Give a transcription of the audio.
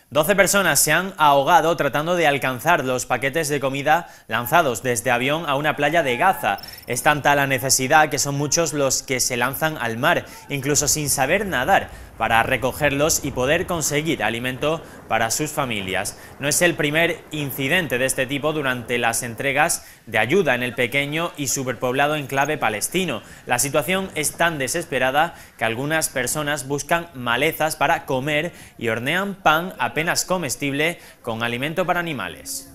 12 personas se han ahogado tratando de alcanzar los paquetes de comida lanzados desde avión a una playa de Gaza. Es tanta la necesidad que son muchos los que se lanzan al mar, incluso sin saber nadar, para recogerlos y poder conseguir alimento para sus familias. No es el primer incidente de este tipo durante las entregas de ayuda en el pequeño y superpoblado enclave palestino. La situación es tan desesperada que algunas personas buscan malezas para comer y hornean pan apenas comestible con alimento para animales.